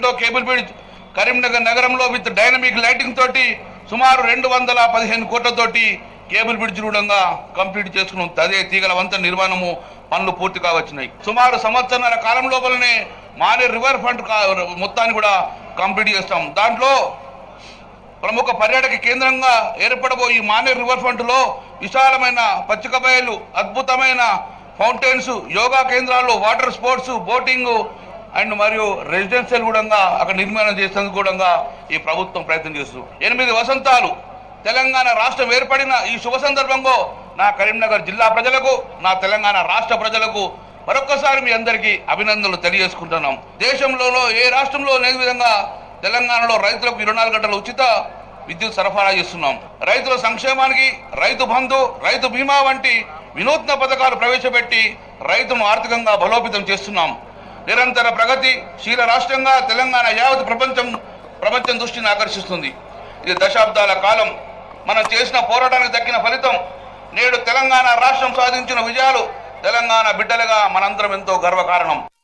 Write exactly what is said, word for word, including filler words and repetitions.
తో cable bridge Karimnagar నగరంలో with dynamic lighting తోటి సుమారు రెండు వందల పదిహేను కోట్లతోటి కేబుల్ బ్రిడ్జ్ రూఢంగా కంప్లీట్ చేసుకున్నాం. అదే తీగల వంతెన నిర్మాణము పనులు పూర్తి కావచ్చున్నాయి. సుమారు సంవత్సరాల కాలం లోపలనే మానేర్ రివర్ ఫ్రంట్ మొత్తాన్ని కూడా కంప్లీట్ చేస్తాం. దాంట్లో ప్రముఖ పర్యాటక కేంద్రంగా ఏర్పడబోయే మానేర్ రివర్ ఫ్రంట్ లో విశాలమైన పచ్చిక బయలు, అద్భుతమైన ఫౌంటైన్స్, యోగా కేంద్రాలు, వాటర్ స్పోర్ట్స్, బోటింగ్ అండ్ మరియు రెసిడెన్షియల్ కూడా అక్కడ నిర్మాణం చేసేందుకు కూడా ఈ ప్రభుత్వం ప్రయత్నం చేస్తూ ఎనిమిది వసంతాలు తెలంగాణ రాష్ట్రం ఏర్పడిన ఈ శుభ సందర్భంలో నా కరీంనగర్ జిల్లా ప్రజలకు, నా తెలంగాణ రాష్ట్ర ప్రజలకు మరొక్కసారి మీ అందరికీ అభినందనలు తెలియజేసుకుంటున్నాం. దేశంలో ఏ రాష్ట్రంలో లేని విధంగా తెలంగాణలో రైతులకు ఇరవై నాలుగు గంటల ఉచిత విద్యుత్ సరఫరా చేస్తున్నాం. రైతుల సంక్షేమానికి రైతు బంధు, రైతు బీమా వంటి వినూత్న పథకాలు ప్రవేశపెట్టి రైతును ఆర్థికంగా బలోపేతం చేస్తున్నాం. నిరంతర ప్రగతి శీల రాష్ట్రంగా తెలంగాణ యావత్ ప్రపంచం ప్రపంచం దృష్టిని ఆకర్షిస్తుంది. ఇది దశాబ్దాల కాలం మనం చేసిన పోరాటానికి దక్కిన ఫలితం. నేడు తెలంగాణ రాష్ట్రం సాధించిన విజయాలు తెలంగాణ బిడ్డలుగా మనందరం ఎంతో గర్వకారణం.